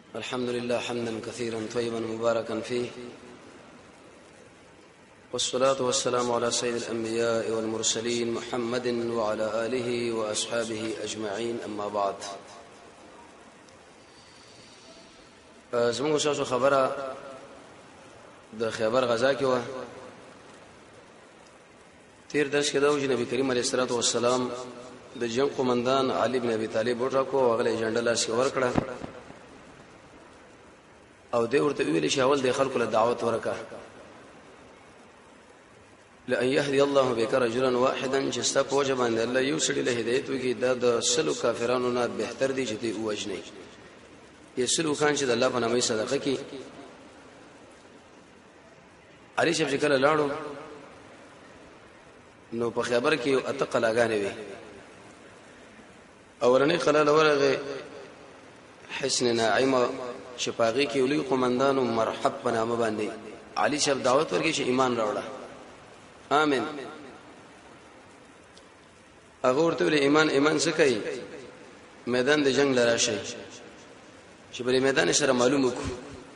الحمد لله حمدا كثيرا طيبا مباركا فيه، والصلاة والسلام على سيد الأنبياء والمرسلين محمد وعلى آله وأصحابه أجمعين. أما بعد، زموږ شاوخوا خبره د خیبر غزا کې و. تیر درس کې دا و چې نبی کریم علیه الصلاة والسلام د جنگ قومندان علي بن ابي طالب وټاکو او هغه ایجنډا لاس کې ورکړه او دې ورته ویل چې اول د خلکو له دعوت ورکا لأن يهدي الله بك رجلا واحدا، چې ستا په وجه باندې الله یو سړي له هدایت وکړي دا د سلو کافرانو نه بهتر دي چې دوی ووجني. یې سلو خان چې د الله په نامه صدقه کوي. علي شپ کله لاړو نو په خبر کې یو اته قلاګانې وي. اولنې قلا لورغه حسن ناعمه شپاغي کې ولي قومندانو مرحب په نامه باندې علي شپ دعوت ورکړي چې ایمان راوړه. امين. هغه ورته ویل ایمان څه کوي؟ میدان د جنگ لراشي چې بل میدان سره معلوم وکړو.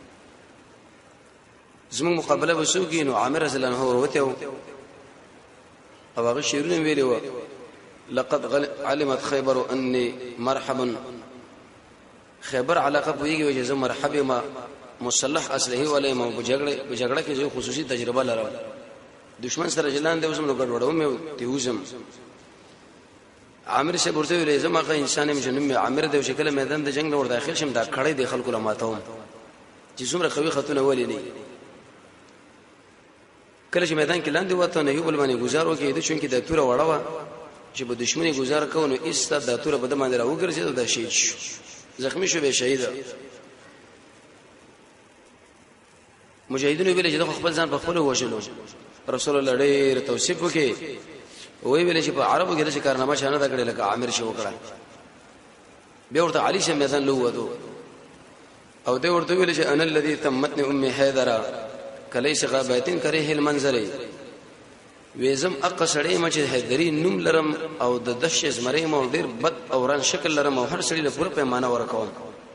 زموږ مقابله وسوږي نو عامر رضی الله عنه وروته او هغه شیرونه ویلو لقد علمت خيبر اني مرحبا. خیبر علاقه پویږي چې زه مرحبا ما مصلح اصله ولې ما بجګړه کې جو خصوصي تجربه لرم. دشمن سره جلان دی وسم نو ګډوډو مې تیوزم. عامر شه ورته ویل زما که انسان مجنم عامر د شکل میدان د جنگ له ور داخل شم دا کړي د خلکو لماتوم چې څومره قوي خطونه ولې نه. کله چې میدان کې لاندې وته نه یو بل باندې گزار وکړي د چونکی د توره وړوا چې په دشمنی گزار کوو نو ایست د توره په دمانه راوګرځي د شهید شو، زخمی شو، به شهید. مجاهدینو ویل چې د خپل ځان په خپل وژلو. رسول الله ډېر توصیف وکړي وی ویل چې په عربو کې د کارنامه شانه دا کړي لکه عامر شو وکړه. بیا ورته علي شه میدان لوودو او دوی ورته ویل چې انا الذي تمتني امي حيدر کلیس غابتين کريه المنزل. وېزم اقصړې مچ حیدری نوم لرم او د دش زمرې مو ډېر بد او ران شکل لرم او هر سړي له پوره پیمانه ورکوم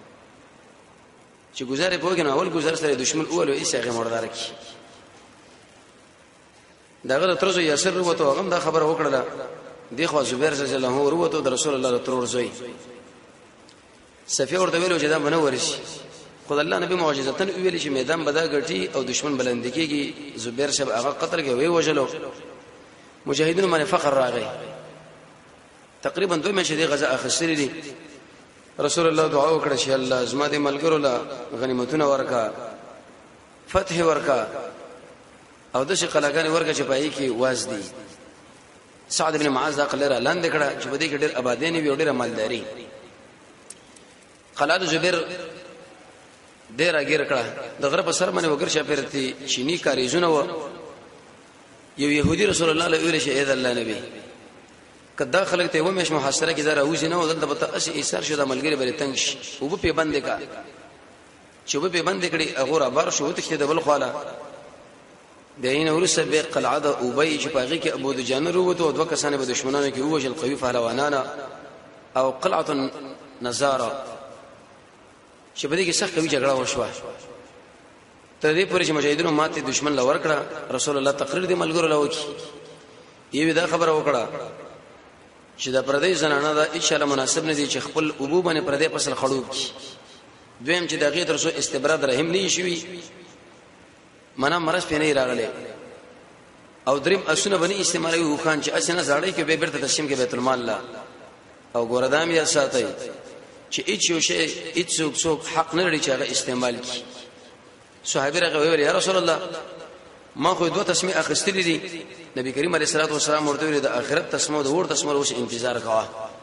چې گزارې پوګنه اول گزار سره دشمن اول او ایسه مردار کی. داغه ترزو یاسر وروته هغه دا خبر وکړه دی خو زبیر رضی الله عنه وروته د رسول الله تر ورزوي صفیه ورته ویلو چې دا منور شي. خدای الله نبی معجزتن ویل چې میدان بدا غټي او دشمن بلند کیږي. زبیر شب هغه قتل کوي وجلو. مجاهدینو باندې فقر راغی. تقریبا 2 میاشتې د غزا اخیستلې دي. رسول الله دعا وکړه چې الله زما دې ملګرو لا غنیمتونه ورکا، فتح ورکا او د شقلاګان ورکا چې پای کې واز دي. سعد بن معاذ قلره لاندې کړه چې بده کې ډېر آبادین وي او ډېر مالداري. خالد زبیر ډېر اگیر کړه د غره په سر باندې وګر شپرتي چینی کاریزونه و. یو يهودي رسول الله له ویل شي اې الله نبی کدا خلک ته و مش محاصره کې زره اوځي نه ودل ته اس ایثار شو د ملګری بری تنگ شي او په باندې کا چې په باندې کړي هغه را بار شو ته د بل خاله دین ورسه به قلعه د ابي چې پاغي کې ابو دجان وروته او دوه کسانه به دشمنانو کې وجل قوي فهلوانانا او قلعه نزاره چې په دې کې سخت کوي جګړه وشوه. تر دې پورې چې مجاهدینو ماته دشمن لور کړه. رسول الله تقریر دې ملګرو له وکی یوه دا خبره وکړه چې دا پردې زنانه دا ان شاء الله مناسب نه دي چې خپل ابو باندې پردې فصل خړوب کی. دویم چې دغه تر سو استبراد رحم نه شي منا مرز په نه راغله. او دریم اسونه باندې استعمالوي هو خان چې اسنه زاړې کې به بیرته تشم کې بیت المال لا او ګوردام یې ساتي چې هیڅ یو شی هیڅ څوک حق نه لري چې هغه استعمال کړي. صحابه راغوي ویل یا رسول الله ما خو دوه تسمیه اخستلې دي. نبی کریم علیه الصلاه والسلام ورته ویل د اخرت تسمیه د ور تسمیه اوس انتظار کاوه.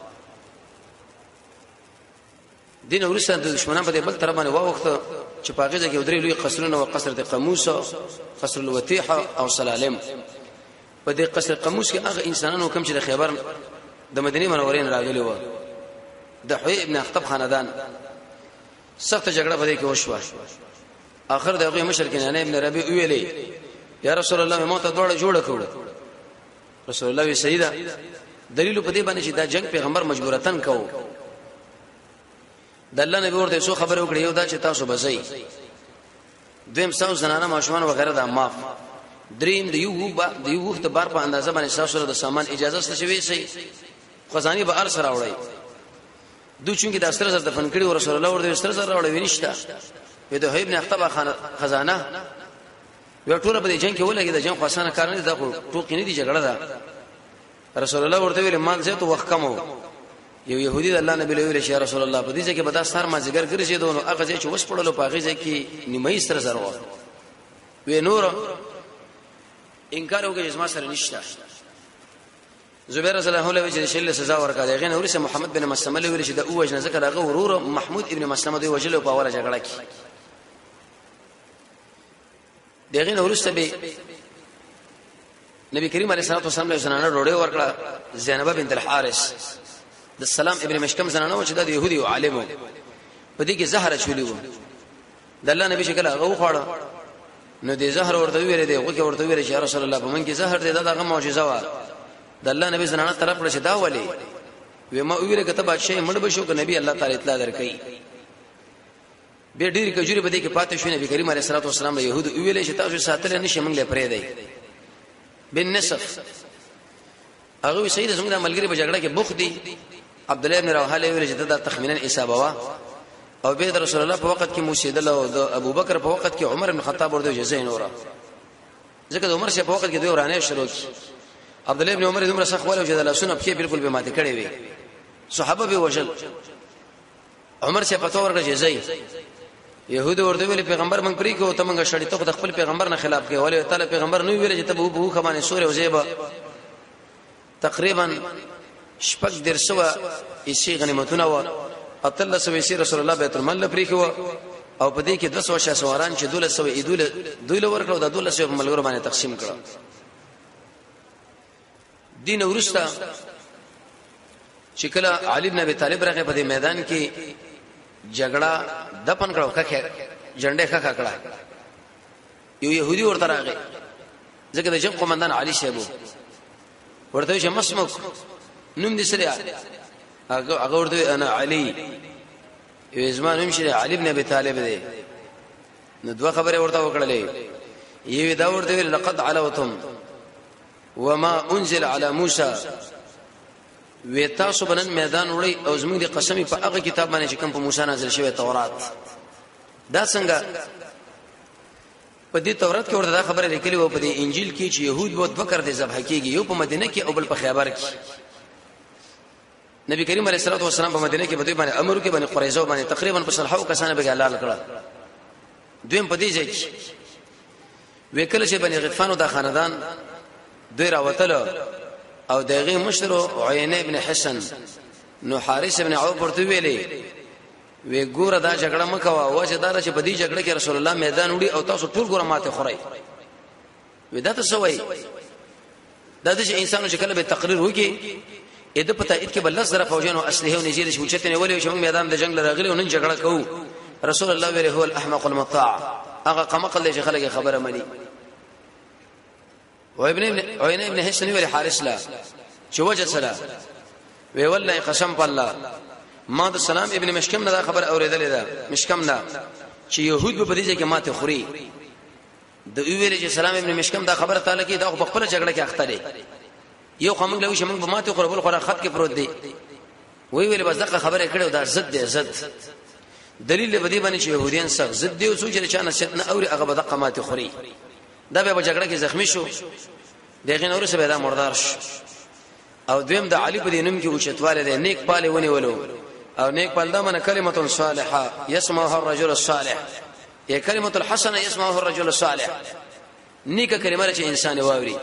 دین ورسره د دشمنان په بل طرف باندې واوخته چې پاګه کې ودرې لوی قصرونه او قصر د قاموس، قصر الوتیحه او سلالم. په دې قصر قاموس کې هغه انسانانو کوم چې د خیبر د مدینه منورې راغلي و د حوی ابن اخطب خاندان. سخت جګړه په دې کې وشوه. اخر دغه مشر کنانه ابن ربيع ویلې یا رسول الله مو ته دوړه جوړه کړو. رسول الله وی سیدا دلیل په دې باندې چې دا جنگ پیغمبر مجبورتن کوو. د الله نبی ورته سو خبر وکړي یو دا چې تاسو بسئ دویم تاسو زنانه ماشومان وغیرہ دا معاف دریم د یو وخت بار په اندازه باندې تاسو د سامان اجازه ست شوي سي خزاني به ار سره وړي دوی چې د استر زر دفن کړي رسول الله ورته استر زر وړي ونیشتا په د ابن اختبا خزانه یو ټول په جنگ کې ولګي د جنگ خاصانه کار نه دا ټوکی نه دي جګړه ده رسول الله ورته ویل مال زه ته وخت کمو یو يهودي د الله نبی له ویل شي رسول الله په دې ځکه به دا سر ما زګر ګرځي دونو هغه چې وس پړلو په هغه ځکه نیمه ستر زر و نور انکار وکړي چې ما سره نشته زبیر رضی الله عنه چې شله سزا ورکړه غین ورسه محمد بن مسلمه له ویل چې د اوجنه ذکر هغه ورور محمود ابن مسلمه دی وجلو په اوله جګړه کې دغه ورسته به نبی کریم علیه الصلاه والسلام له زنانه ډوډۍ ورکړه زینب بنت الحارث د سلام ابن مشکم زنانه و چې د يهودي عالم په دې کې زهره چولې و د الله نبی شکل هغه وخوړه نو دې زهر ورته ویل دی وکي ورته ویل چې رسول الله په من کې زهر دی دا هغه معجزه و د الله نبی زنانه طرف له شدا ولي و ما ویل کته بادشاہ مړ بشو ک نبی الله تعالی اطلاع درکې به ډیر کجوري بده کې پاتې شو نبی کریم علیه الصلاه والسلام له يهود ویل چې تاسو ساتل نه شي موږ له پرې دی بالنسف هغه سید زموږ د ملګری په جګړه کې بوخ دی عبد الله بن رواحه له ویل چې دا تخمینا اصابه وا او به رسول الله په وخت کې موسیدل او د ابو بکر په وخت کې عمر بن خطاب ورته جزای نورا ځکه د عمر شه په وخت کې دوی ورانه شروع کی عبد الله بن عمر دومره سخت ول او جدل سن په بالکل به ماته کړي وي صحابه به وجل عمر شه په تور جزای يهود ورته ویل پیغمبر موږ پری کو ته موږ شړی ته د خپل پیغمبر نه خلاف کوي ولې تعالی پیغمبر نو ویل چې ته بو خمانه سورې او زیبا تقریبا شپږ درسوه ایسی غنیمتونه و اتل سو ایسی رسول الله بیت المال پری کو او په دې کې 200 شاسواران چې 1200 ایدول دوی ورکړو د 1200 ملګرو باندې تقسیم کړو دین ورستا چې کله علي بن ابي طالب راغی په دې میدان کې جګړه دپن کړو کخه جنډه کخه کړه یو يهودي ورته راغی ځکه د جنگ قومندان علي شیبو ورته چې مسموک نوم دې سره هغه ورته انا علي یزمان هم شری علي بن ابي طالب دی نو دوه خبره ورته وکړلې یوه دا ورته لقد علوتم وما انزل على موسى وتاسو بنن میدان وړي او زموږ د قسمی په هغه کتاب باندې چې کوم په موسی نازل شوی تورات دا څنګه په دې تورات کې ورته دا خبره لیکلې و په دې انجیل کې چې يهود وو بکر دې ذبح کیږي یو په مدینه کې او بل په خیبر کې نبی کریم علیه الصلاه والسلام په مدینه کې په دې باندې امر کې باندې قریظه باندې تقریبا په صلحو کسانه به حلال کړه دویم په دې ځای کې وکړه چې باندې غطفان او د خاندان دوی راوتل او دغه مشر عینه ابن حسن نو حارث ابن عوف ورته ویلي وی ګوره دا جګړه مکوا واجه دا چې په دې جګړه کې رسول الله میدان وړي او تاسو ټول ګوره ماته خورئ وی دا څه وای دا چې انسانو چې کله به تقریر وکي اې د پته اټ کې بل سره فوجانو اسلحه او نجیر چې وچته ولې چې موږ میدان د جنگ لراغلي او نن جګړه کوو رسول الله ویله هو الاحمق المطاع هغه قمقل چې خلک خبره مني وابن ابن حسن ویل حارث لا چې وجه سره وی والله قسم بالله ما د سلام ابن مشکم نه خبر اوریدلې ده مشکم نه چې يهود په دې کې ماته خوري د ویل چې سلام ابن مشکم دا خبره تعالی کې دا خپل جګړه کې اخته دي یو قوم له وشم په ماته خور بل خور خط کې پروت دی وی ویل بس دغه خبره کړو دا زد دی زد دلیل به دی باندې چې يهوديان سخت زد دی او سوچ لري چې نه شت نه اوري هغه به دغه ماته خوري دا به جګړه کې زخمی شو دغه نور څه به دا مردار شو او دویم د علي په دینم کې اوچتواله دی نیک پاله ونی ولو او نیک پال دا من کلمه صالحه يسمعها الرجل الصالح یا کلمه الحسنه يسمعها الرجل الصالح نیک کلمه چې انسان واوري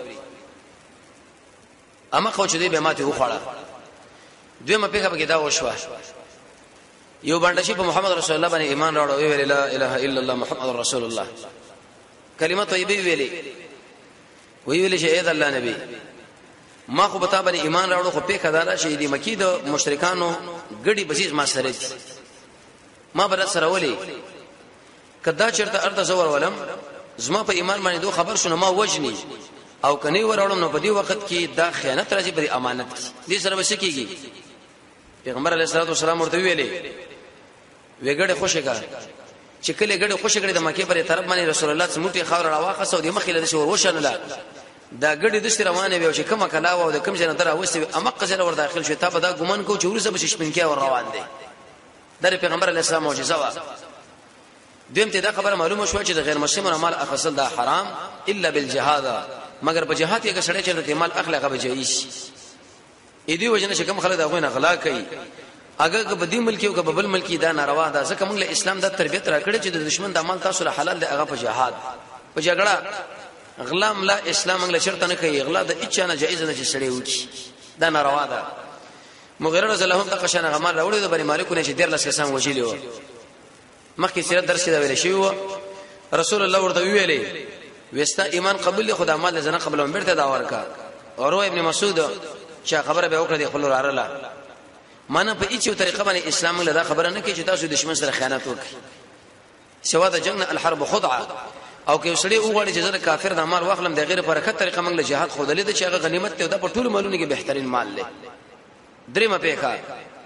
اما خو چې دې به ماته وخړه دویمه په هغه کې دا وشوه یو باندې چې په محمد رسول الله باندې ایمان راوړو ویل لا اله الا الله محمد رسول الله کلمه طیبه ویلې چې اې د الله نبی ما خو بتا باندې ایمان راوړو خو په خدای چې دې مکی د مشرکانو ګډي بسیز ما سره ما بر سره ولي کدا چرته ارته زور ولم زما په ایمان باندې دوه خبر شونه ما وجني او کني وراولم نو په دې وخت کې دا خیانت راځي په امانت دې سره وسکیږي پیغمبر علیه الصلاه والسلام ورته ویلي وګړې خوشې کا چې کله ګړې خوشې کړې د مکه پرې طرف باندې رسول الله سمټي خاور راواخه سعودي مخې له شو وشنله دا ګړې د ستې روانه وي چې کومه کلا و د کوم ځای نه تر اوسه امق ځای ور داخل شو ته به دا ګمان کو چې ورسره به شپنکیا ور روان دي در پیغمبر علیه السلام معجزه وا دیم ته دا خبره معلومه شو چې د غیر مسلمانو مال اخصل دا حرام الا بالجهاد مگر په جهاد کې سړی چې د مال اخلاقه بجایش اې دی وجنه چې کوم خلک دا غوینه غلا کوي اگر که بدی ملکی او که بل ملکی دا ناروا ده ځکه موږ له اسلام د تربیت راکړي چې د دشمن د عمل تاسو له حلال دی هغه په جهاد په جګړه غلا ملا اسلام موږ له شرط نه کوي غلا د اچا نه جایز نه چې سړی وکی دا ناروا ده مغیره رضی الله عنه تقشن غمال راوړي د بری مالکونه چې ډیر لس کسان وجیلی و مخکې سیرت درس کې دا ویل شوی و رسول الله ورته ویلې وستا ایمان قبول خدای مال زنه قبل عمرته دا ورکا اورو ابن مسعود چې خبره به وکړه د خپل وراله مانه په هیڅ طریقه باندې اسلام له دا خبره نه کوي چې تاسو دشمن سره خیانت وکړي سوا د جنگ الحرب خدعه او کې سړی وګړي چې زره کافر د مال واخلم د غیر برکت طریقه موږ له jihad خو دلې د چې هغه غنیمت ته د په ټول مالونو کې بهترین مال لې درېمه پیخه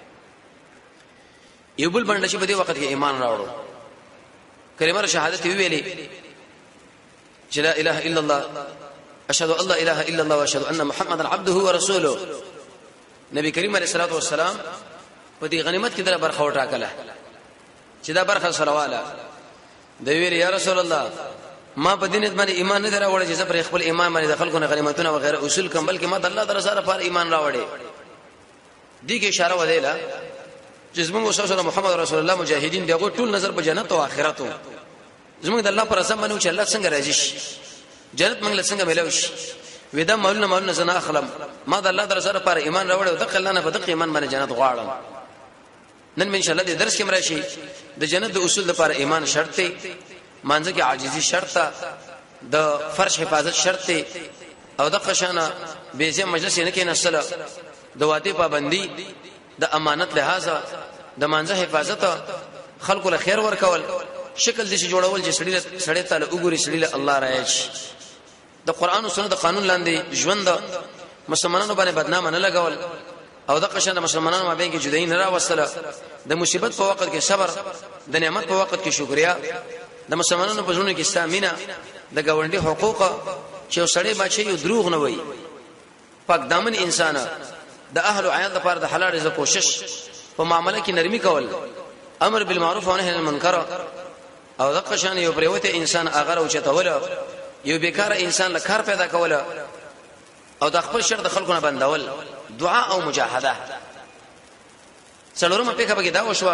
یو بل باندې چې په دې وخت کې ایمان راوړو کلمه شهادت ویلې چې لا اله الا الله اشهد ان لا اله الا الله واشهد ان محمدا عبده ورسوله نبی کریم علیه الصلاه والسلام په دې غنیمت کې دره برخه وټاکله چې دا برخه سرواله د ویل یا رسول الله ما په دینت باندې ایمان نه دراوړ چې پر خپل ایمان باندې دخل کو نه غنیمتونه و غیره اصول کم بلکې ما د الله تعالی سره پر ایمان راوړې دې کې اشاره ودیله چې زموږ سره محمد رسول الله مجاهدین دغه ټول نظر په جنت او آخرت زموږ د الله پر اساس باندې چې الله څنګه راځي جنت موږ له څنګه ملو شي ودا مولنا زنا اخلم ما د الله تعالی سره پر ایمان راوړ او د الله په دغه ایمان باندې جنت غواړم نن ان شاء الله د درس کې مرشي د جنت د اصول لپاره ایمان شرط دی مانځه کې عاجزي شرط ده د فرش حفاظت شرط دی او د قشانه بیزه مجلس نه کې نسله د واده پابندي د امانت لحاظه د مانځه حفاظت خلکو له خیر ورکول شکل دي چې جوړول چې سړی تعالی وګوري سړی له الله راځي د قران او سنت د قانون لاندې ژوند مسلمانانو باندې بدنامه نه لګول او د قشنه مسلمانانو مابین کې جدای نه راوستله د مصیبت په وخت کې صبر د نعمت په وخت کې شکریا د مسلمانانو په ژوند کې استامینه د ګاونډي حقوق چې سړی بچي یو دروغ نه وای پاک دامن انسان د اهل عیال لپاره د حلال رزق کوشش په معاملې کې نرمي کول امر بالمعروف او نهي عن المنکر او د قشنه یو پریوته انسان اگر او چتول یو بیکاره انسان له کار پیدا کول او د خپل شر د خلکو نه بندول دعا او مجاهده څلورمه په کې دا وشو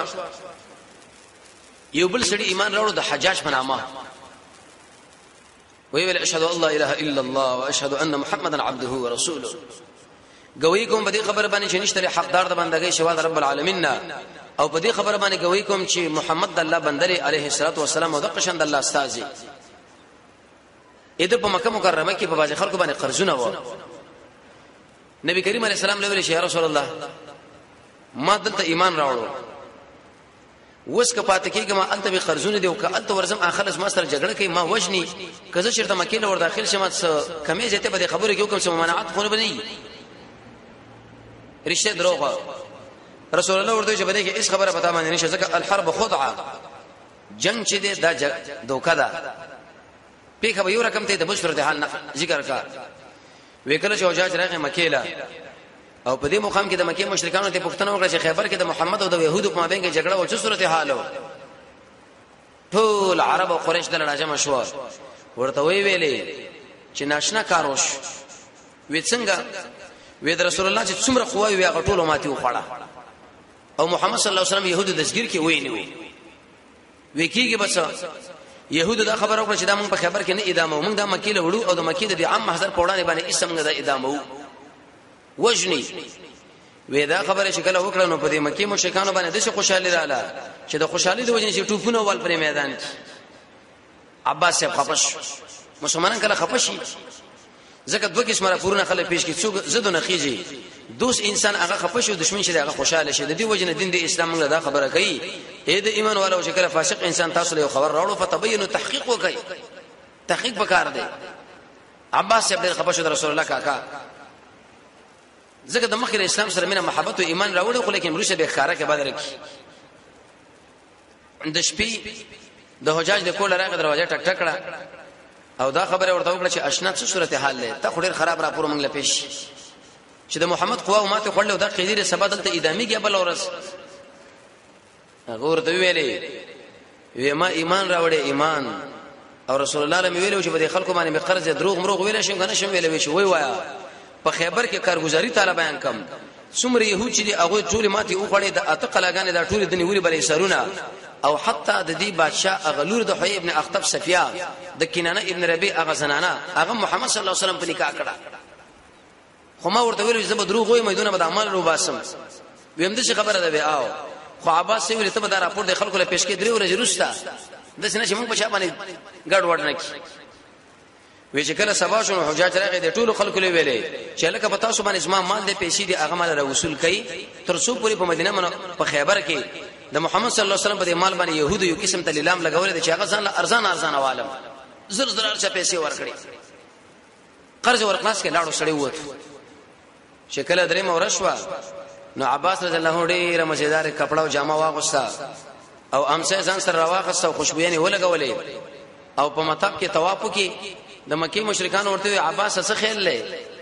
یو بل سړي ایمان راوړ د حجاج په نامه ویل اشهد ان لا اله الا الله واشهد ان محمدا عبده ورسوله گوی کوم په دې خبره باندې چې نشته حقدار د بندګۍ شوا د رب العالمین او په دې خبره باندې گوی کوم چې محمد الله بندري عليه الصلاه والسلام او د قشند الله استازي اته په مکه مکرمه کې په باز خلکو باندې قرضونه و نبی کریم علیه السلام له ویل شي یا رسول الله ما دلته ایمان راوړو وس که پات کېږم انت به قرضونه دی او که انت ورزم اخرس ما سره جګړه کوي ما وجني کزه چیرته مکه له ور داخل شمه کمې زته به خبره کې کوم څه ممانعت خو نه بني رشتہ دروغه رسول الله ورته چې بده کې اس خبره پتا باندې نشه ځکه الحرب خدعه جنگ چې دی دا دوکا ده پیخه به یو رقم ته د بشرت حال ذکر کا وکړه چې حجاج راغی مکه له او په دې مقام کې د مکه مشرکانو ته پښتنه وکړه چې خیبر کې د محمد او د يهودو په مابین کې جګړه او څه صورت حالو ټول عرب او قریش د لړاجه مشوار ورته ویلې چې ناشنا کاروش وې څنګه وې د رسول الله چې څومره قوي وي هغه ټول ماتي وخړه او محمد صلی الله علیه وسلم يهودو دسګیر کې وې نه وې کېږي بس يهودو دا خبره وکړه چې دا موږ په خیبر کې نه ادامه موږ د مکه له وړو او د مکه د عام محضر په وړاندې باندې اسمنګ د ادامه وجني وې دا خبره چې کله وکړه نو په دې مکه مشرکانو باندې د څه خوشالي رااله چې د خوشالي د وجنې چې ټوپونه ول پر میدان کې عباس صاحب خپش مسلمانان کله خپشي ځکه دوه قسمه راپورونه خلک پیش کی څوک زدو نه خيږي دوس انسان هغه خپش او دشمن شي هغه خوشاله شي د دې وجنه دین د اسلام موږ دا خبره کوي اې د ایمان والو چې کله فاسق انسان تاسو له خبر راوړو فتبینوا تحقیق وکړي تحقیق وکړ دی عباس صاحب د خپش رسول الله کاکا ځکه د مخکې اسلام سره مینه محبت او ایمان راوړو خو لیکن روسه به ښکارا کې بدر کې د شپې د حجاج د کول راغی دروازه ټک ټک کړه او دا خبره ورته وکړه چې اشنا څه صورت حال ده ته خډیر خراب را پور منګله پېښ چې د محمد قوا او ماته خړل دا قیدیر سبا دلته ادامي کې بل ورس هغه ورته ویلې وی ما ایمان راوړې ایمان او رسول الله لم ویلو چې په خلکو باندې قرض دروغ مروغ ویل شم کنه شم ویل چې وای وایا په خیبر کې کارګزاري تعالی بیان کم څومره يهود چې هغه ټول ماتي او خړې د اتقلاګانې د ټول د نیوري بلې سرونه او حتی د دې بادشاہ اغلور د حي ابن اخطب صفیا د کینانه ابن ربيع اغه زنانه هغه محمد صلی الله علیه وسلم په نکاح کړه خو ما ورته ویل چې دروغ وای مېدونه به عمل رو باسم ویم د څه خبره ده به او خو عباس ویل ته به دا راپور د خلکو له پیش کې درې ورځې وروسته د سینې چې موږ په شا باندې ګډ وډ نه کی وی چې کله سبا شو حجاج راغی د ټولو خلکو له ویلې چې لکه په تاسو باندې اسما مال د پیسې دی هغه مال را وصول کړي تر څو پوری په مدینه منو په خیبر کې د محمد صلی الله علیه وسلم په مال باندې يهودو یو قسم ته لیلام لګولې چې هغه ځان ارزان عالم زر زر څه پیسې ورکړي قرض ورخلاص کې لاړو سړی ووت شکل درې مورشوا نو عباس رضی الله ډېر مزیدار کپڑا او جامه واغستا او امسه ځان سره راواغستا او خوشبويانه ولګولې او په مطلب کې طواف کې د مکی مشرکان ورته عباس څه خیال لې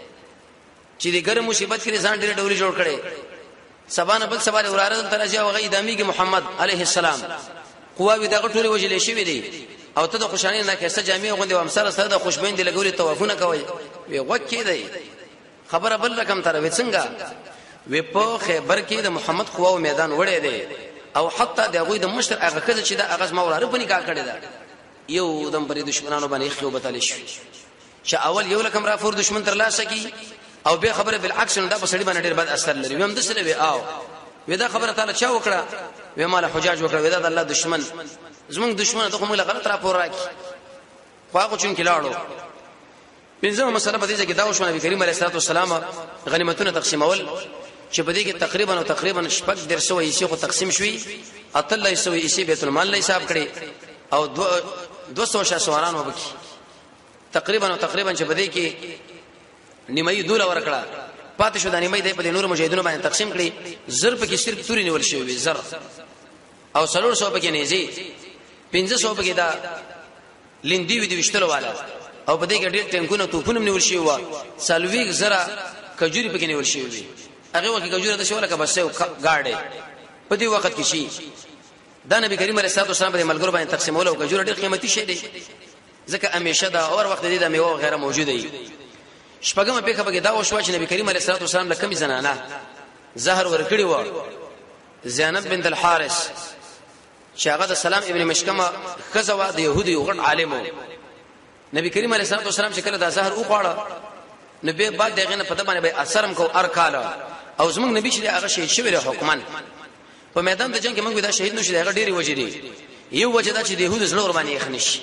چې د ګرم مصیبت کې ځان ډېر ډولې جوړ کړي سبانه بل سبا وراره ترجه او غي دامي کې محمد عليه السلام قواوی دغه ټولې وجلې شوې دي او ته د خوشالۍ نه کیسه جامع غوندي وامسره سره د خوشبین دی لګولې طوافونه کوي وی وکې دی خبره بل رقم تر وڅنګه وی په خیبر کې د محمد قواو میدان وړې دی او حتی دغه د مشر هغه کله چې د هغه موراره په نکاح کړی دا یو دم پرې دشمنانو باندې خلو بتل شي چې اول یو لکم را فور دشمن تر لاسه کی او به خبره بالعکس دا په سړي باندې ډېر بد اثر لري ویم د سره وی او ودا خبره تعالی چا وکړه وی مال حجاج وکړه ودا د الله دشمن زمونږ دشمن ته کومه غلط را پور راکی خو هغه چون کلاړو پنځمه مسله په دې کې دا وشو نبی کریم علیه الصلاه والسلام غنیمتونه تقسیمول چې په دې کې تقریبا شپږ درسو یې خو تقسیم شوي اتل یې سوي بیت المال له حساب کړي او 200 سواران وبکی تقریبا چې په دې کې نیمه دوله ورکړه پاتې شو د نیمه د په نور مجاهدونو باندې تقسیم کړي زر په کې صرف توري نیول شوی زر او 300 په کې نيزي 500 په کې دا لندې وی د وشتلو والا او په دې کې ډېر ټینګونه توپونه نیول شوی و سلويګ زرا کجوري په کې نیول شوی وي هغه وخت کجوره د شوله کا بس گاډي په دې وخت کې شي دا نبی کریم علیه الصلاه والسلام په ملګرو باندې تقسیمول او کجوره ډېر قیمتي شی دی ځکه همیشه دا اور وخت دې د میوه غیره موجوده وي شپږم په کې دا وشو چې نبی کریم علیه الصلاه والسلام له کمی زنانه زهر ورکړي و زینب بنت الحارث چې هغه د سلام ابن مشکمه خزوا د يهودي غټ عالم نبی کریم علیه الصلاه والسلام چې کله دا زهر وقاړه نبی بعد دغه نه پته باندې به اثرم کو ارکاله او زمونږ نبی چې هغه شهید شوی حکمان په میدان د جنگ کې موږ دا شهید نشو هغه ډیری وجري یو وجه دا چې د يهودو زلور باندې يخنش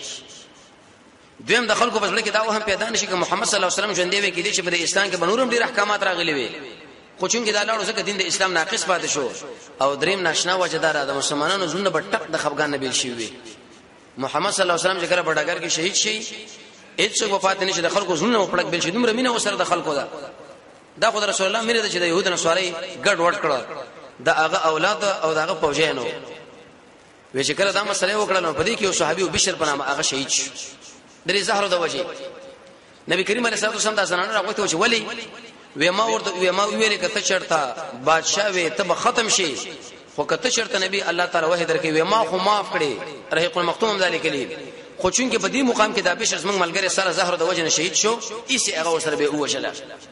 دویم د خلکو په ځل کې دا وهم پیدا نشي چې محمد صلی الله علیه وسلم ژوند دی کې دي چې په اسلام کې بنورم ډیر احکامات راغلي وي خو چون کې دا لاړو ځکه دین د اسلام ناقص پاتې شو او دریم ناشنا وجدار د مسلمانانو زونه بټک د خفغان نبی شي وي محمد صلی الله علیه وسلم چې کله بډاګر کې شهید شي هیڅ وفات نشي د خلکو زونه پړک بل شي دومره مینه وسره د خلکو دا خدای رسول الله مینه د چې د يهودو نسواري ګډ وډ کړه دا هغه اولاد او دا هغه فوجانو وی چې کله دا مسله وکړه نو په دې کې یو صحابي او بشر په نامه هغه شهید شو درې زهر د وجه نبی کریم علیه الصلاه والسلام دا زنانه راغوته چې ولی و ما ورته و ما ویل کته چرتا بادشاہ وی ته ختم شي خو کته چرته نبی الله تعالی وحی درکې و ما خو معاف کړي رحیق المختوم ذالک لی خو چون کې په دې مقام کې دا بشر زمنګ ملګری سره زهر د وجه شهید شو ایسي هغه سره به وجلا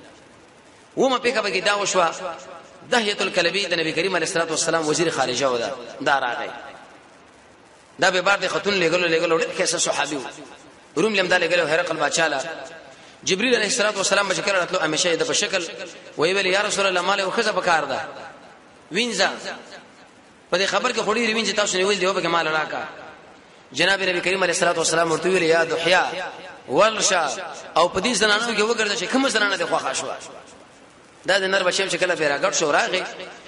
و ما پکې به دا وشو دهیه الکلبی د نبی کریم علیه الصلاه والسلام وزیر خارجه و دا راغی دا به بعد خاتون لګلو ډېر کیسه صحابي روم لم داله غلو هرقل باچاله جبريل عليه الصلاه والسلام بشکل راتلو همیشه د بشکل وی ویل یا رسول الله مال او خزه بکار ده وینځه په دې خبر کې خوري وینځه تاسو نیول دی او به مال راکا جناب نبی کریم علیه الصلاه والسلام ورته ویل یا دحیا ورشا او په دې زنانو کې وګرځي چې کوم زنانه د خوښه شو دا د نر بچیم چې کله پیرا ګټ شو راغی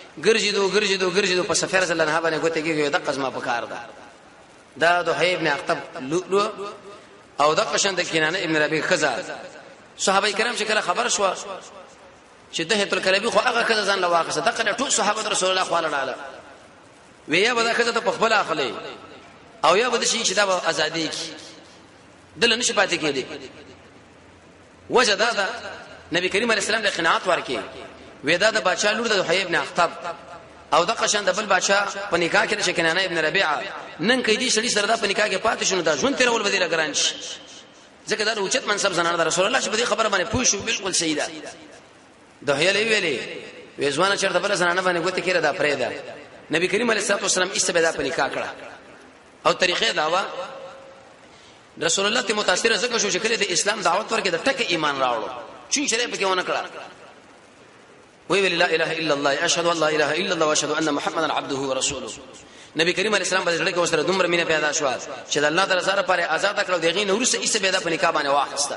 ګرځیدو په سفر صلی الله علیه و سلم د قزما بکار ده دا دحیا ابن اخطب لؤلؤ او د قشن د کینانه ابن ربیع خزا صحابه کرام چې کله خبر شو چې دهیت الکلبی خو هغه خزا ځان لواخصه دغه ټول صحابه رسول الله صلی الله علیه ویا به دا خزا ته په خپل اخلي او یا بده شي چې دا ازادي کی دل نشي پاتې کېدی وجه دا نبی کریم علیه السلام د قناعت ورکې وېدا د بادشاہ لور د حیی ابن اخطب او د قشن د بل بادشاہ په نکاح کې چې کنانه ابن ربيعه نن کې دي شړي سره د په نکاح کې پاتې شونه دا ژوند تیرول بدیله ګران شي ځکه دا اوچت منصب زنانه د رسول الله چې په دې خبره باندې پوه شو بالکل صحیح ده د حیی ویلې وېزوانه چرته بل زنانه باندې ګوت کېره دا پرې ده نبی کریم علیه السلام استبدا په نکاح کړه او طریقې داوا رسول الله ته متاثر زکه شو چې کله د اسلام دعوت ورکړي د ټکه ایمان راوړو چې شریعت کې ونه کړه وی لا اله الا الله اشهد ان لا اله الا الله واشهد ان محمدا عبده ورسوله نبی کریم علیه السلام باندې لکه وسره دومره مینه پیدا شو چې د الله تعالی سره پر آزاد کړو دغه نور څه ایسه پیدا په نکاح باندې واخسته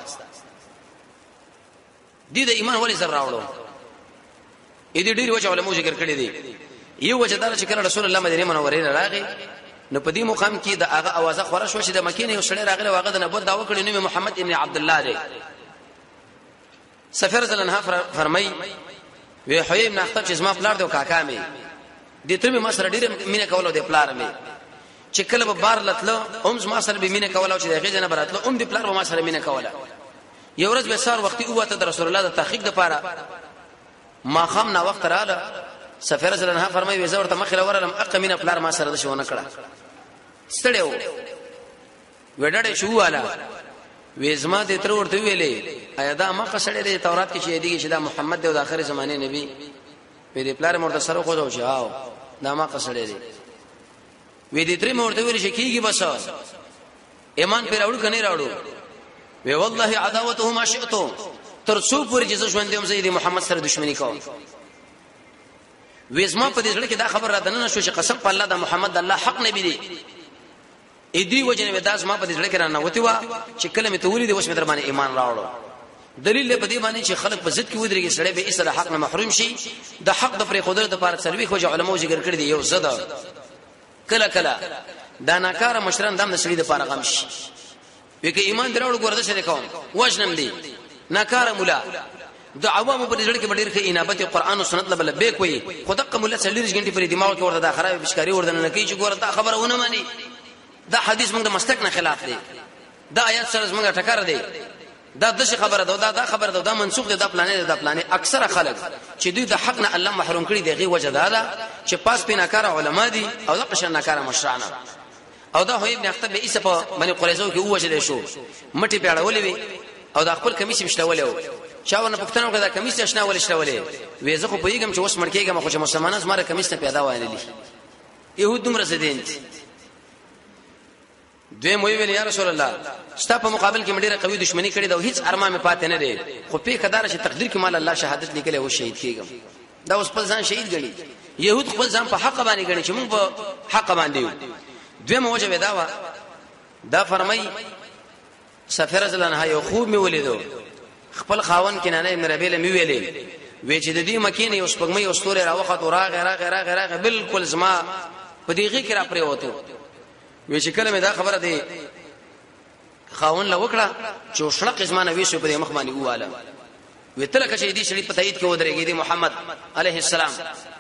دې د ایمان ولې سره راوړو دې ډېر وجه علماء ذکر کړی دي یو وجه دا چې کله رسول الله مدینه منوره راغی نو په دې مقام کې د هغه اوازه خوره شو چې د مکې نه یو سړی راغلی واغه د نبوت داوا کړی نو محمد ابن عبد الله دی سفر زلنها فرمای وی حیی ابن اخطب چې زما پلار دی او کاکا مې دې تر ما سره ډېر مینه کوله د پلار مې چې کله به بار لتلو زما سره به مینه کوله چې دغه جن براتلو د پلار به ما سره مینه کوله یو ورځ به سار وختي اوته د رسول الله د تحقیق لپاره ما خام نا وخت رااله سفر زلنها فرمای وی زه ورته مخ لورلم اقمینه پلار ما سره د شونه کړه ستړیو وډړې شو والا وېزما دې تر ورته ویلې ایا دا ما قصړې د تورات کې چې دیږي چې دا محمد د اخر زمانه نبی په دې پلار مرته سره خو ځاو دا ما قصړې دي وې دې تر مرته ویلې چې کیږي بس ایمان پر اورو کني راوړو وی والله عداوته ما شئتو تر څو پورې چې ژوند دې زید محمد سره دښمنی کوم وېزما په دې ځل کې دا خبر را دننه شو چې قسم په الله دا محمد الله حق نبی دی ا دې وجنه وداس ما په دې ځل کې را نه وتی وا چې کلمه تولید اوس مې در باندې ایمان راوړو دلیل په دې باندې چې خلک په ضد کې ودرېږي سړی به اسره حق نه محروم شي د حق د پرې قدرت لپاره سروي خو علماء ذکر کړی دی یو زده کله کله دا ناکاره مشران دم نسړي د پاره غم شي وکي ایمان دراوړو ګورده شری کوم وژنم دي ناکاره مولا د عوامو په ډېر کې ډېر کې انابت قرآن او سنت لبل به کوي خدای مولا 40 غنټې پر دماغ کې ورته دا خراب بشکاري ورته نه کوي چې ګوره دا خبره ونه مانی دا حدیث موږ د مسلک نه خلاف دی دا آیات سره موږ ټکر دی دا د څه خبره ده دا خبره ده دا منسوخ ده دا پلانې اکثره خلک چې دوی د حق نه الله محروم کړي دغه وجه ده چې پاس پیناکار علما دي او د قشن ناکار مشران او دا هو ابن اخطب به ایسه په باندې قریزو کې وجه شو مټي پیړولې وي او دا خپل کمیس مشتولې و چاونه پښتنو کې دا کمیس آشنا ول شتولې وې زه خو پېګم چې اوس مړکېګم خو چې مسلمانان زما کمیس نه پیدا وایلی يهود دومره زدين دوی مو ویل یا رسول الله ستا په مقابل کې مډيره قوي دښمنی کړې دا هیڅ ارمان مې پاتې نه دی خو په کدار چې تقدیر کې مال الله شهادت لیکلې او شهید کېږم دا اوس په ځان شهید غړي يهود خپل ځان په حق باندې غړي چې موږ په حق باندې یو دوی مو وجه ودا دا فرمای سفر زلنها یو خوب می ولیدو خپل خاون کنانه ابن ربيعه می ویلې وې چې د دې مکینه یو سپګمې یو ستوره راوخت راغه بالکل زما په دېغه کې را پرې وته وې چې کله مې دا خبره دی خاون لا وکړه چې شړق زمانه وې شو په مخ باندې واله وې تل کښې دې شړې په تایید کې ودرېږي دی محمد عليه السلام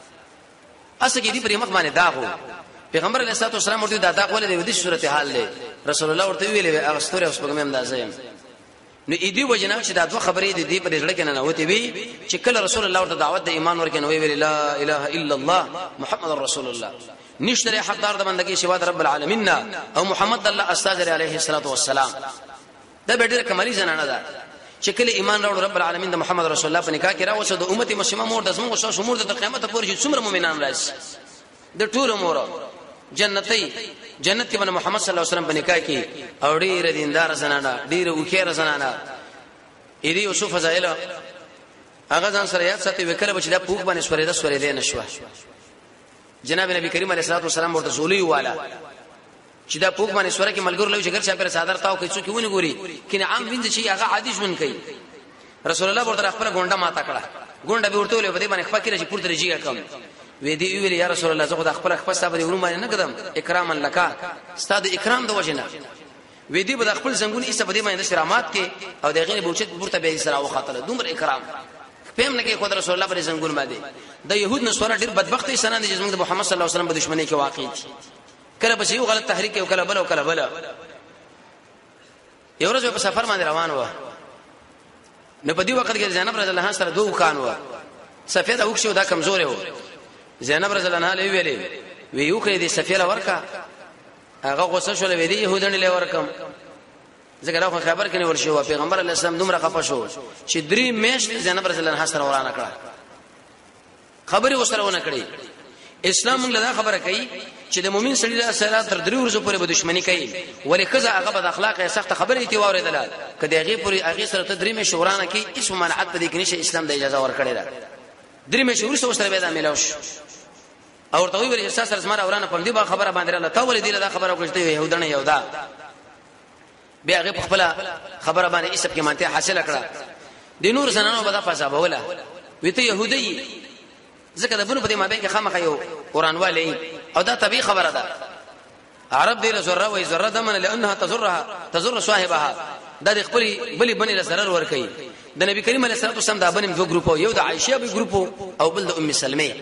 اسه کې دې په مخ باندې داغو پیغمبر علیه الصلاه والسلام ورته دا داغ ولې دې صورت حال له رسول الله ورته ویلې هغه ستوره اوس په مې اندازې نو اې دی وجنه چې دا دوه خبرې دي په دې ځل کې نه وته وي چې کله رسول الله ورته دعوت د ایمان ورکړي وی لا اله الا الله محمد رسول الله نشتري حقدار د بندګي سوا د رب العالمین او محمد الله استاذ علیه الصلاه والسلام دا به ډېر کمالي زنانه ده چې کله ایمان راوړ رب العالمین د محمد رسول الله په نکاح کې راوځي د امت مسلمه مور د زموږ شو شمور د قیامت پورې چې څومره مؤمنان راشي د ټول مور جنتی جنت کې باندې محمد صلی الله علیه وسلم په نکاح کې او ډېر دیندار زنانه ډېر وکړه زنانه اې دی یوسف فضایل هغه ځان سره یاد ساتي وکړه چې دا پوک باندې سورېده نشوه جناب نبی کریم علیه الصلاه والسلام ورته زولي والا چې دا پوک باندې سوره کې ملګر لوي چې ګر چا پر صادر تاو کوي څوک ونه ګوري کینه عام وینځ چې هغه عادي ژوند کوي رسول الله ورته خپل ګونډه ماته کړه ګونډه به ورته ولې په دې باندې خپل چې پورته رجیږي کم وې دی ویل یا رسول الله زه خپل صاحب دې ورو باندې نه قدم اکراما لك استاد اکرام د وجنه وې دی به خپل زنګون ایسه په دې باندې شرامات کې او دغه نه بوچت پورته به سره وخاطله دومره اکرام پم نه کې خدای رسول الله پر زنګون باندې د يهود نو سره ډېر بدبختي سنن دي چې موږ د محمد صلی الله علیه وسلم په دښمنۍ کې واقع دي کله به یو غلط تحریک یو کله بل او کله بل. یو ورځ په سفر باندې روان و، نو په دې وخت کې زینب رضی الله عنها سره دوه کان و، سفیده وښو دا کمزور و. زینب رضی الله عنها ویلې وی یو کړي دې سفیره ورکا، هغه غوسه شول وی دې يهودن له ورکم. ځکه خبر کني ورشو پیغمبر علیه السلام دومره خپه شو چې 3 میاشتې زینب رضی الله عنها سره ورانه کړه، خبري وسره ونه کړی. اسلام موږ له خبره کوي چې د مؤمن سړي سره تر 3 ورځې پورې به دښمنی کوي، ولې کزه هغه بد اخلاق سخت خبرې تی اوریدل کدی هغه پورې هغه سره ته 3 میاشتې ورانه کوي، هیڅ منعت په دې کې نشه، اسلام د اجازه ورکړي دا 3 میاشتې ورسره به دا ملوش او ورته ویل چې سره زما ورانه په دې با خبره باندې الله ته ولې دې دا خبره کوي يهودانه يهودا بیا هغه په خپل خبره باندې اسب کې مانته حاصل کړه. د نور زنانو به دا فسابه ولا وته يهودي ځکه د بنو په دې مابین کې خامخ یو قرانوالي او دا طبيعي خبره ده. عرب دې زره وې زره دمن لانها تزر صاحبها، دا د خپل بلی بني له zarar ور کوي. د نبی کریم علیه الصلاه والسلام دا بنم دوه ګروپو، یو د عائشه به ګروپو او بل د ام سلمہ.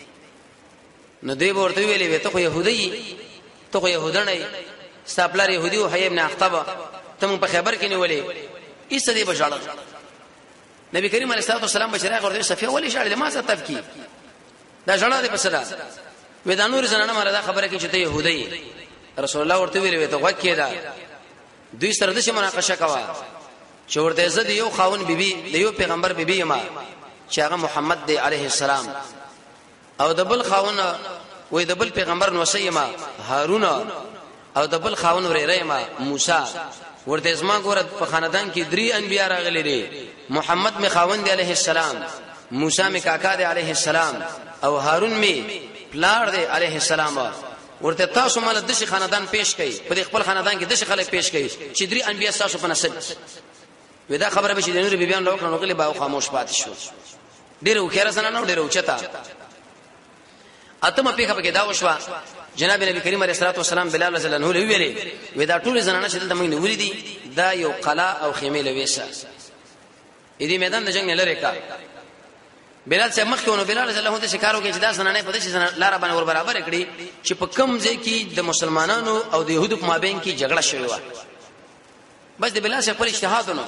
نو دوی ورته ویلې ته خو يهودي، ته خو يهودانه استاپلار يهودي او حي ابن اخطب ته په خبر کې نیولې ایسه دې بشاړه. نبی کریم علیه الصلاه والسلام بشرا ورته صفیه ولې شاړه ما څه تفکی دا جړه دې پسدا وې دا نور زنانه مردا خبره کې چې ته يهودي. رسول الله ورته ویلې ته وکې دا دوی سره د مناقشه کوا چې ورته زه د یو خاون بیبي د یو پیغمبر بیبي ما چې هغه محمد دی عليه السلام، او د بل خاون وې د بل پیغمبر نو سیما هارون، او د بل خاون ورېره ما موسی. ورته زما ګور په خاندان کې 3 انبیا راغلي دي، محمد می خاون دی عليه السلام، موسی می کاکا دی عليه السلام، او هارون می پلار دی عليه السلام. ورته تاسو مال د شي خاندان پیش کړي، په خپل خاندان کې د شي خلک پیش کړي چې 3 انبیا تاسو په نسب. ودا خبره به چې د نور بیبيان لوکړو نو غلي با خاموش پاتې شو. ډیرو خیر سره نه ډیرو چتا اتمه پیخه کې دا وشو. جناب نبی کریم علیه الصلاه والسلام بلال رضی الله عنه ویلي ودا ټول زنانه چې دلته موږ نه ولیدي دا یو قلا او خیمه لويسه دې میدان د جنگ نه لری کا. بلال سے مخکونو بلال رضی الله عنه شکارو کې چې دا زنانه په دې زنانه لار باندې ور برابر کړي چې په کم ځای کې د مسلمانانو او د يهودو په مابین کې جګړه شوې و. بس د بلال سے خپل اجتهادونه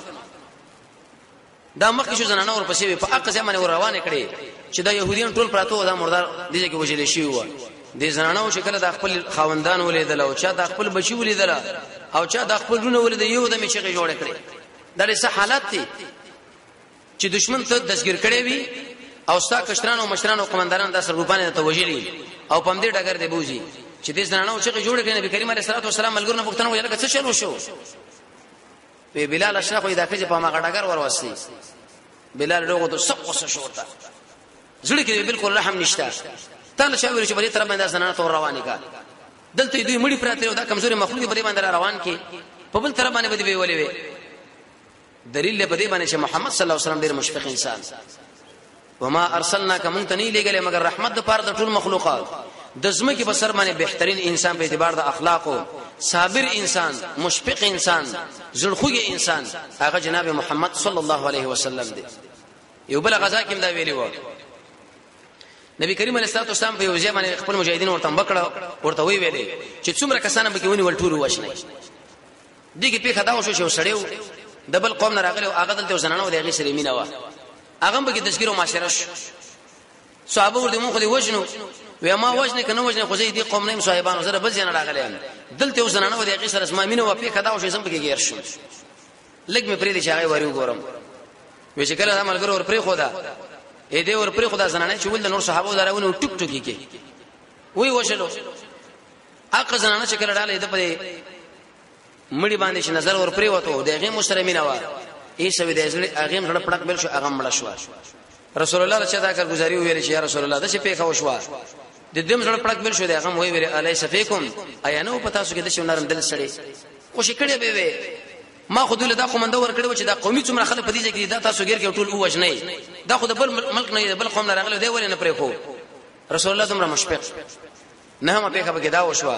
دا مخکې شو زنانه ور پسې په اقصا ځمانه ور روانه کړي چې دا يهوديان ټول پراته دا مردار دي چې وجلې شي و. د زنانو شکل د خپل خاوندان ولیدل او چا د خپل بچي ولیدل او چا د خپل رونه ولید یو د میچې جوړ کړي. دا څه حالت دي چې دشمن ته دسګیر کړي وي او ستا کشرانو مشرانو قومندانان د سر روپانه ته وجلی او پم دې ډګر دی بوزي چې د زنانو چې جوړ کړي. نبی کریم علیه الصلاه والسلام ملګرو پښتنو ویل څه چلو شو په بلال اشرف وې دا کې په ما ډګر وروستي. بلال لوګو ته سقوسه شوتا زړه کې بالکل رحم نشته. تل شاور چې په دې طرف باندې زنانه تور روانه کا دلته دوی مړي پراته دا کمزوري مخلوق په دې باندې روان کې په بل طرف باندې بدوي ولې دلیل په دې باندې چې محمد صلی الله علیه وسلم ډېر مشفق انسان وما ارسلناک منتنی لګلې مگر رحمت د پاره د ټول مخلوقات د زمکه په سر باندې بهترین انسان په اعتبار د اخلاقو صابر انسان مشفق انسان زړخوږي انسان هغه جناب محمد صلی الله علیه وسلم دی. یو بل غزا کې دا ویلی و نبی کریم علیه الصلاه والسلام په یوځای باندې خپل مجاهدین ورته بکړه ورته وی ویلې چې څومره کسانه به کې ونی ولټورو وښنه دغه په خدا وشو شو سړیو دبل قوم نه راغلی او هغه دلته زنانو د هغه سره مینا و هغه به کې تذکر او معاشره صحابه ورته مونږ خو دې وښنو و ما وښنه کنه وښنه خو دې قوم نه صاحبانو سره بل ځای نه راغلی دلته زنانو د هغه سره اسما مینا و په خدا وشو سم کې غیر شو لګ مې پرې دې چې هغه وریو ګورم و چې کله عمل ور پرې خدا اې دې ور پرې خدا زنانه چې ول نور صحابه دراونه ټک ټکی کې وی وښلو اق زنانه چې کله ډاله دې په مړي باندې چې نظر ور پرې وته دغه مسلمانینه و ای سوي د هغه مړ پړک بل شو هغه مړ شو. رسول الله چې دا کار گزاري ویل چې یا رسول الله د څه پیښه وشو د دې مړ پړک بل شو هغه وی ویل علی سفیکم ایا نو پتا سو کې د شو نرم دل سړی خوشی کړي به وي ما خو دل دا قومنده ور کړو چې دا قومي څومره خلک په دې ځای کې دا تاسو غیر کې ټول اوج نه دا خو د بل ملک نه بل قوم نه راغلی دی ولې نه پرې خو رسول الله تمره مشفق نه ما پیښه به دا وشو.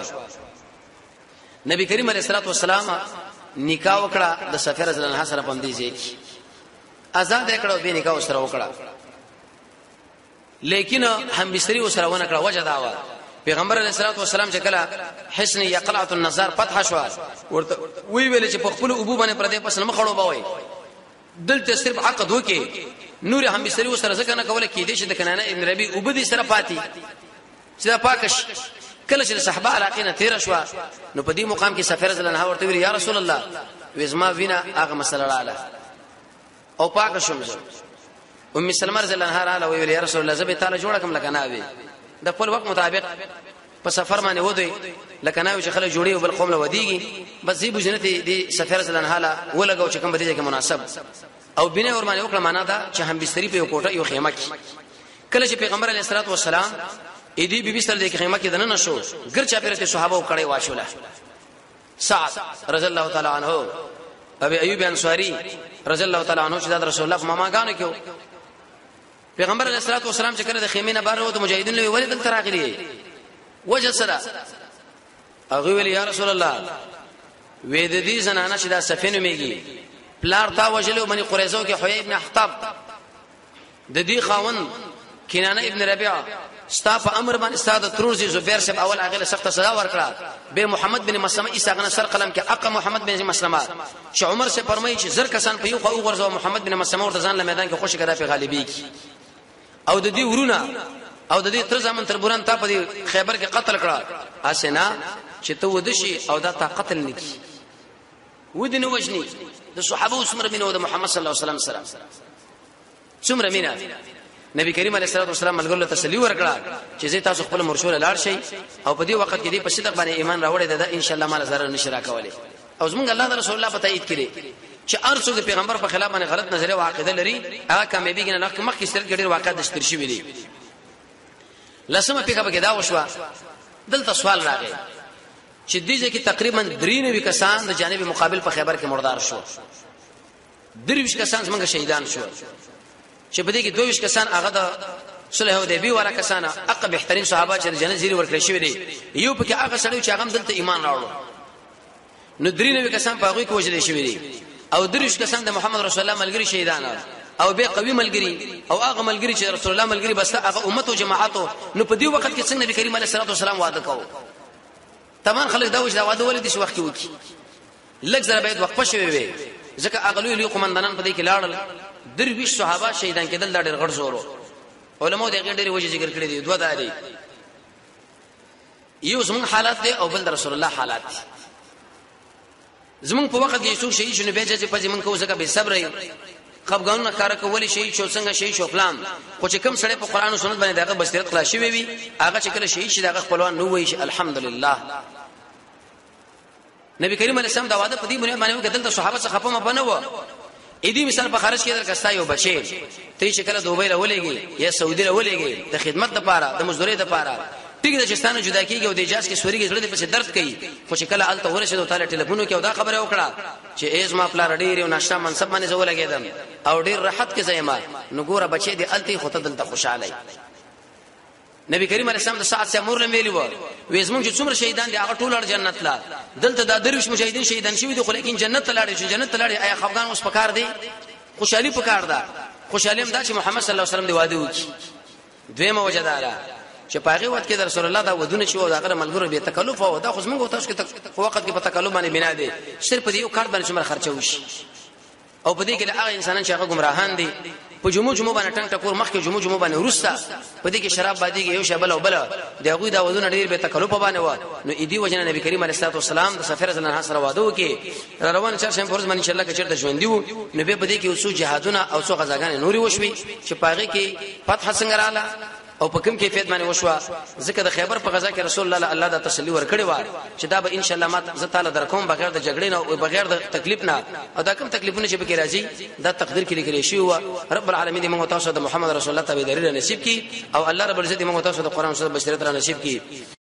نبی کریم علیه الصلاه والسلام نکاح وکړه د سفیر رضی الله عنه سره په دې ځای کې آزاد کړه به نکاح سره وکړه لیکن هم بستری سره ونه کړه وجه دا و پیغمبر علیه الصلاه والسلام چې کله حسن یقلعه النظر فتح شو ورته وی ویل چې په خپل ابو باندې پردې پس نه مخړو بوي دلته صرف عقد وکي نور هم بسری وسره ځکه نه کوله کې دي چې د کنانه ابن ربی وبدي سره پاتې چې دا پاکش کله چې صحابه علاقینه تیر شو نو په دې مقام کې سفیر زلن ها ورته ویل یا رسول الله وزما وینا هغه مسله رااله او پاک شوم ام سلمہ رضی الله عنها رااله ویل یا رسول الله زبې تعالی جوړه کوم لکه ناوي د خپل وخت مطابق په سفر باندې ودی لکه ناوي چې خلک جوړي او بل قوم له ودیږي بس دې بوجنته دې سفیر زلن ها ولګو چې کوم بدیږي کې مناسب او بنه ور باندې وکړه معنا دا چې هم بستری په کوټه یو خیمه کې کله چې پیغمبر علیه الصلاه والسلام اې دې بیبي سره د خیمه کې دنه نشو ګرچا پیرته صحابه کړي واشوله سعد رضی الله تعالی عنہ ابي ايوب انصاري رضی الله تعالی عنہ چې د رسول الله ماما غانو کې پیغمبر علیه الصلاه والسلام چې کله د خیمه نه بار وته مجاهدین له ولې دل تراغلي وجه سره هغه ویل یا رسول الله وې د دې زنانه چې دا سفینه میږي پلار تا وجلو بني قريظه کې حوی ابن احطب د دې خاون کنانه ابن ربيعه ستا په امر باندې استاد ترورزي زبير صاحب اول هغه سخت سزا ورکړه به محمد بن مسلمه عیسی غن سر قلم کې اقا محمد بن مسلمه چې عمر سے فرمایي چې زر کسان په یو خو غرزو محمد بن مسلمه ورته ځان له میدان کې خوشی کړه په غالبي کی او د دې ورونه او د دې تر ځمن تر بوران ته په خیبر کې قتل کړه اسنه چې ته ودشي او دا تا قتل نکي ودنه وجني د صحابه څومره مينو د محمد صلی الله علیه وسلم سره څومره مینا نبی کریم علیه الصلاه والسلام ملګرو ته تسلی ورکړه چې زه تاسو خپل مرشول لاړ شي او په دې وخت کې دې په صدق باندې ایمان راوړی دا ان شاء الله مال zarar نشرا کوله او زمونږ الله د رسول الله په تایید کړي چې ارڅو د پیغمبر په خلاف باندې غلط نظریه او عقیده لري هغه کامیابی کې نه مخکې سره ګډیر واقعات د شتر شي ویلي لسمه پیغه به دا وشو دلته سوال راغی چې دې کې تقریبا 93 کسان د جانب مقابل په خیبر کې مردار شو 23 کسان څنګه شهیدان شو چې په دې کې 22 کسان هغه د صلح حدیبیه ولا کسان اقا بهترین صحابه چې جنت زیری ورکړی شوی دی یو پکې هغه سړی چې هغه دلته ایمان راوړو نو 93 کسان په هغه کې وجل شوی دی او 23 کسان د محمد رسول الله ملګری شهیدان او به قوي ملګری او هغه ملګری چې رسول الله ملګری بس هغه امت او جماعتو نو په دې وخت کې څنګه نبی کریم علیه الصلاه والسلام وعده کوو تمام خلک دا وجه دا وعده ولې د شي وخت کې وکی لږ زره باید وقفه شوی وي ځکه اغلو له قومندانان په دې کې لاړل 23 صحابه شهیدان کېدل دا ډېر غړ زورو علماء دې ډېر وجه ذکر کړی دي دوه داري یو زمون حالات دي او بل رسول الله حالات زمون په وخت کې څو شهید شنو به چې په زمون کو ځکه به صبر یې خپګانونه کار کولی شهید شو څنګه شهید شو فلان خو چې کوم سړی په قران او سنت باندې دغه بصیرت خلاصي وي هغه چې کله شهید شي دغه خپلوان نو وایي الحمدلله نبی کریم علیه السلام دا وعده په دې باندې کتل د صحابه څخه په مبنو اې دې مثال په خارج کې درکستا یو بچي ته چې کله دوبۍ له ولېږي یا سعودي له ولېږي د خدمت لپاره د مزدوري لپاره ټیک د چستانه جدا کیږي او د اجازه کې سوري کې زړه په درد کوي خو چې کله الته ورشه تعالی ټلیفون کې او دا خبره وکړه چې ایز ما پلا رډي ریو ناشتا منصب باندې زو لګیدم او ډیر راحت کې زېما نو ګوره بچي دې الته خو ته دلته خوشاله نبی کریم علیه السلام د ساعت سے امر ویلی و وېزمون چې څومره شهیدان دي هغه ټول جنت لا دلته د درویش مجاهدین شهیدان شوی دي خو لیکن جنت ته لاړ شي جنت ته لاړ آیا افغان اوس پکار دي خوشحالي پکار ده خوشحالي هم دا چې محمد صلی الله علیه وسلم دی واده وکي دویمه وجدارا چې پاغي وخت کې رسول الله دا ودونه شو دا غره ملګرو به تکلف او دا خو زموږ تاسو کې وخت کې په تکلف باندې بنا دي صرف دې یو کارت باندې څومره خرچه وشي او په دې کې هغه انسانان چې هغه گمراهان دي په جمعو باندې ټنګ ټکور مخکې جمعو باندې ورستا په دې کې شراب باندې یو شبل او بل دغه دا ودونه ډیر به تکلف باندې و نو اې دی وجنه نبی کریم علیه الصلاه والسلام د سفر زنه سره واده وکي روان چرشم فرض باندې ان شاء الله کې چرته ژوند دیو نو به په دې کې اوسو جهادونه او څو غزاګان نوري وشوي چې پاغي کې فتح څنګه رااله او په کوم کیفیت باندې وشو ځکه د خیبر په غزا کې رسول الله دا تسلی ورکړي و چې دا به ان شاء الله ما ز تعالی درکوم بغیر د جګړې نه او بغیر د تکلیف نه او دا کوم تکلیفونه چې به کې راځي دا تقدیر کې لیکل شي او رب العالمین دې موږ تاسو د محمد رسول الله تابعداري نصیب کړي او الله رب العزت دې موږ تاسو د قران او سنت بشریت را نصیب کړي